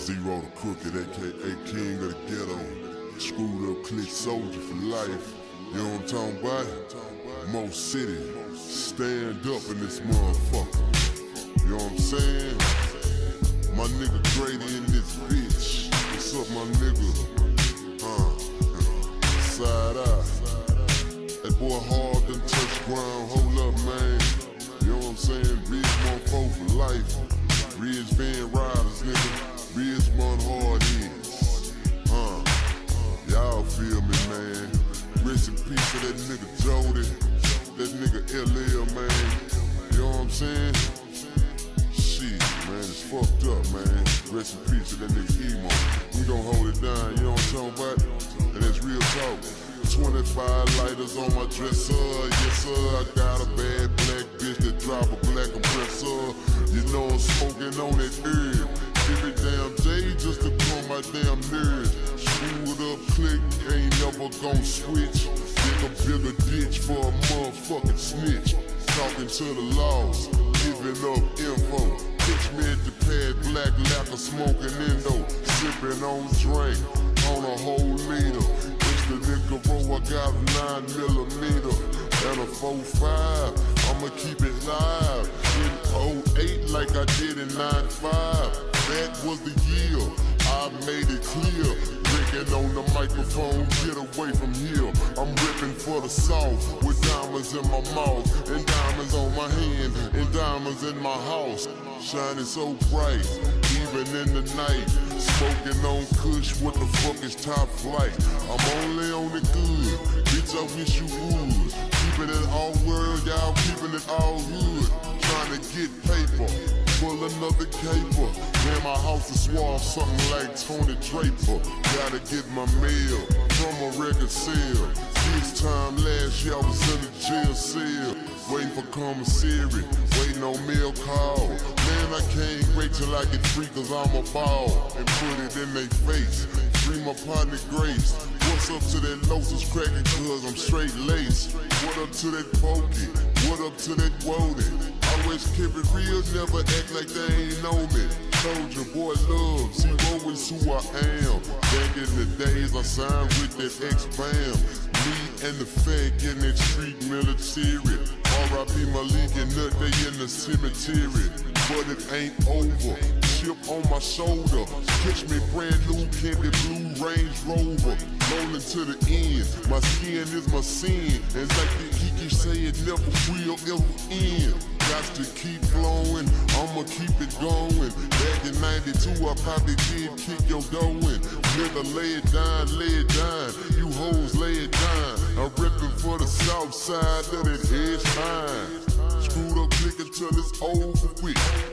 Zero the Crooked, aka King of the Ghetto. Screwed up click soldier for life. You know what I'm talking about? Mo City, stand up in this motherfucker. You know what I'm saying? My nigga Grady in this bitch. What's up, my nigga? Side out. That boy hard done touch ground. Hold up, man. You know what I'm saying? Ridge 1-4 for life. Ridge Van Riders, nigga. Ridge one hard heads. Y'all feel me, man. Rest in peace to that nigga Jody. That nigga LL, man. You know what I'm saying? Shit, man, it's fucked up, man. Rest in peace to that nigga Emo. We gon' hold it down, you know what I'm talking about? And that's real talk. 25 lighters on my dresser, yes sir. I got a bad black bitch that drop a black compressor. You know I'm smoking on that herb. Every damn day just to calm my damn nerves. Screwed up click, ain't never gon' switch. Dig a bigger ditch for a motherfucking snitch. Talking to the laws, giving up info. Catch me at the pad, black lacquer smoking endo. Sipping on drink, on a whole liter. The nigga roll, I got a 9mm and a 4.5. I'ma keep it live in 08 like I did in 95. That was the year I made it clear. Licking on the microphone, get away from here. I'm ripping for the South with diamonds in my mouth and diamonds on my hand and diamonds in my house. Shining so bright, even in the night. Smoking on Kush, what the fuck is top flight? I'm only on the good, bitch I wish you would. Keeping it all world, y'all keeping it all hood. Trying to get paper, pull another caper. Man, my house is suave, something like Tony Draper. Gotta get my mail from a record sale. This time last year I was in the jail cell. Waiting for commissary, waiting on mail call. Man, I can't wait till I get free cause I'm a ball. And put it in they face, free my partner Grace. What's up to that Lotus cracking cause I'm straight laced. What up to that pokey, what up to that woody. Always keep it real, never act like they ain't know me. Soldier, boy love, Zero is who I am. Back in the days I signed with that X-Bam. Me and the fag in that street military. R.I.P. Malik and Nut, they in the cemetery. But it ain't over, chip on my shoulder. Catch me brand new candy blue Range Rover. Rolling to the end, my skin is my sin. And like the Kiki say, it never will ever end. Got to keep flowing, I'ma keep it going. Back in 92, I probably did kick your dough in. Nigga, lay it down, you hoes lay it down. I'm ripping for the south side of that head shine. Screwed up click until it's over with.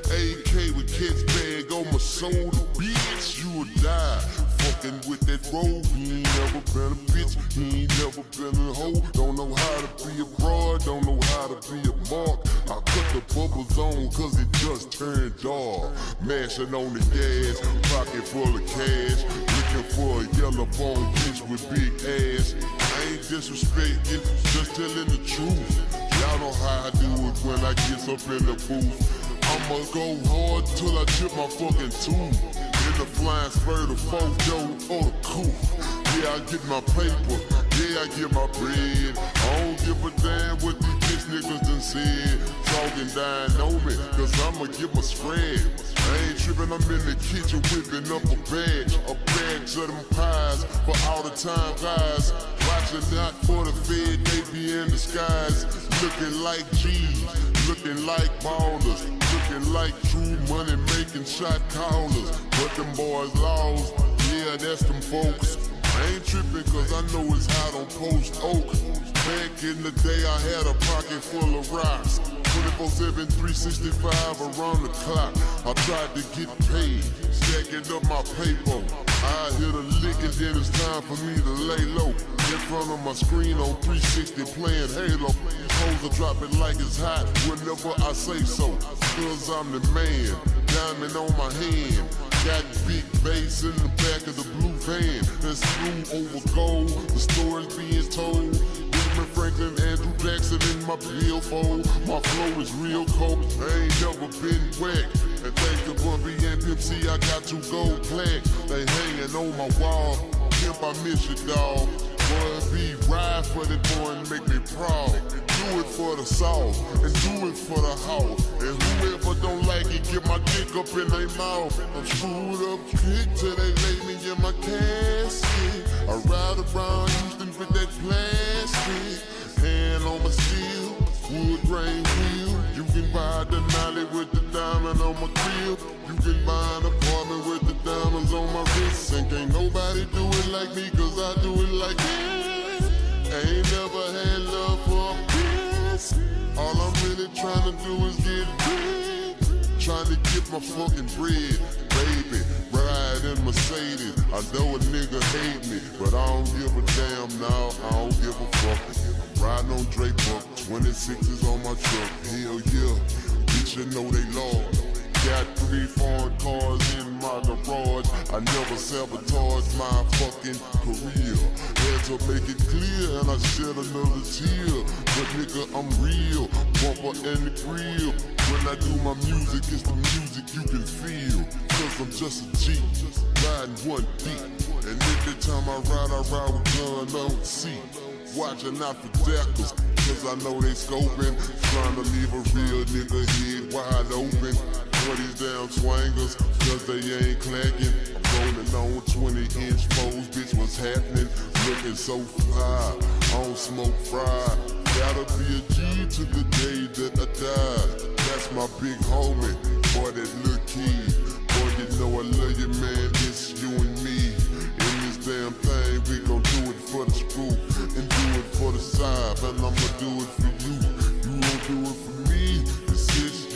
AK with catch bag on my shoulder, bitch, you will die. Fucking with that road, he ain't never been a bitch, he ain't never been a hoe. Don't know how to be a broad, don't know how to be a mark. I cut the bubbles on cause it just turned dark. Mashing on the gas, pocket full of cash. Looking for a yellow bone bitch with big ass. I ain't disrespecting, just telling the truth. Y'all know how I do it when I get up in the booth. I'ma go hard till I chip my fucking tooth. In the flying spur, the photo or the coupe. Yeah, I get my paper, yeah, I get my bread. I don't give a damn what these bitch niggas done said. Talking down on me, cause I'ma get my spread. I ain't tripping, I'm in the kitchen whipping up a batch of them pies for all the time guys. Watching out for the Fed, they be in the skies. Looking like G's, looking like ballers. Looking like true money making shot callers. But them boys lost, yeah, that's them folks. I ain't tripping cause I know it's hot on Post Oak. Back in the day I had a pocket full of rocks. 24/7, 365 around the clock. I tried to get paid, stacking up my paper. I hit a lick and then it's time for me to lay low. In front of my screen on 360 playing Halo. Hoes are dropping like it's hot whenever I say so. Cause I'm the man, diamond on my hand. Got big bass in the back of the blue van. That's blue over gold, the story's being told. Benjamin Franklin, Andrew Jackson in my billfold. My flow is real cold, I ain't never been whacked. And thanks to Bumpy and Pimp C, I got 2 gold plaques. They hanging on my wall. Pimp, I miss you, dawg. Boy, be ride for the boy and make me proud. Do it for the South and do it for the house. And whoever don't like it, get my dick up in their mouth. I'm screwed up strict till they lay me in my casket. I ride around Houston with that plastic. Hand on my steel, wood grain wheel. You can buy the Nolly with the diamond on my grill. You can buy an apartment with the diamonds on my wrist. And can't nobody do it like me, cause I do it like this. Ain't never had love for this. All I'm really trying to do is get big. Trying to get my fucking bread, baby. Ride in Mercedes. I know a nigga hate me, but I don't give a damn now. I don't give a fuck. Riding on Drake Buck, 26s on my truck. Hell yeah, bitch, you know they lord. Got 3 foreign cars in my garage. I never sabotage my fucking career. Had to make it clear and I shed another tear. But nigga, I'm real, bumper and the grill. When I do my music, it's the music you can feel. Cause I'm just a G, riding one beat. And every time I ride with gun on the seat. Watching out for deckers, cause I know they scoping. Trying to leave a real nigga head wide open. 20s down swangers, cause they ain't clacking. I'm rolling on 20-inch foes, bitch, what's happening? Looking so fly, on smoke fried. Gotta be a G to the day that I die. That's my big homie, boy, that little kid. Boy, you know I love you, man, it's you and me. In this damn thing, we gon' do it for the school and do it for the side, and I'ma do it for you. You won't do it for me. It's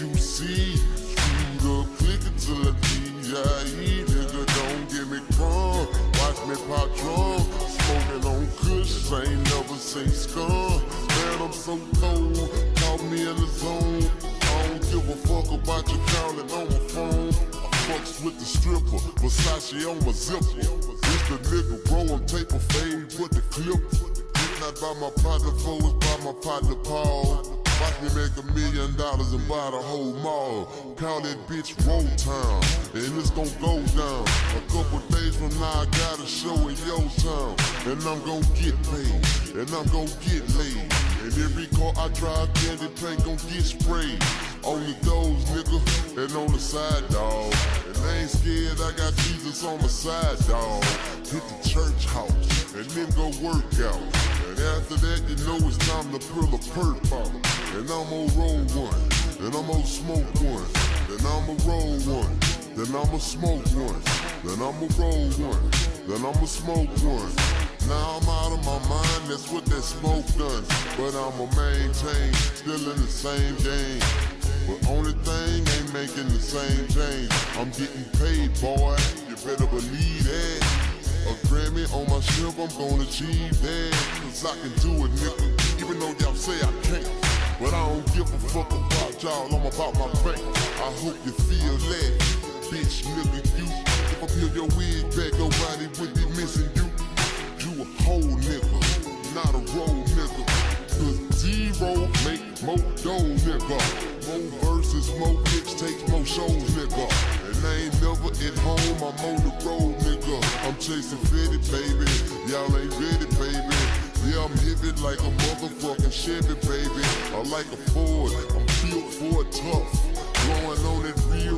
SUC. Screwed up, click it till I D.I.E. Nigga, don't get me wrong. Watch me pop drum. Smoking on kush, I ain't never seen scum. Man, I'm so cold. Caught me in the zone. I don't give a fuck about you calling on my phone. I fucks with the stripper, Versace on my zipper. It's the nigga roll, tape a fade with the clip. Not by my partner foes, by my partner Paul. Watch me make $1 million and buy the whole mall. Call that bitch Roll Town, and it's gon' go down. A couple days from now I got a show in your town. And I'm gon' get paid, and I'm gon' get laid. And every car I drive, candy paint gon' get sprayed. On the doors, nigga, and on the side, dawg. And I ain't scared, I got Jesus on my side, dawg. Hit the church house, and then go work out. And after that, you know it's time to pull a perk out. And I'ma roll one, then I'ma smoke one, then I'ma roll one, then I'ma smoke one, then I'ma roll one, then I'ma smoke one. Now I'm out of my mind, that's what that smoke done. But I'ma maintain, still in the same game. But only thing ain't making the same change. I'm getting paid, boy, you better believe that. A Grammy on my ship, I'm gonna achieve that. Cause I can do it, nigga, even though y'all say I can't. But I don't give a fuck about y'all, I'm about my bank. I hope you feel that, bitch, nigga, you. If I peel your wig back, nobody would be missing you. You a whole nigga, not a roll nigga. Cause zero make more dough, nigga. More verses, more mixtapes, more shows, nigga. And I ain't never at home, I'm on the road, nigga. I'm chasing Fetty, baby, y'all ain't ready, baby. Yeah, I'm heavy like a motherfucking Chevy, baby. I like a Ford, I'm built for it tough. Blowing on that real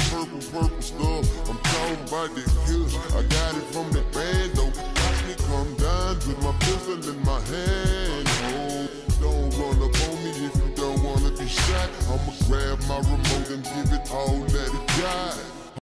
purple stuff. I'm talking about the hills, I got it from the band, though. Watch me come down with my pistol in my hand. Oh, don't run up on me if you don't wanna be shot. I'ma grab my remote and give it all that it got.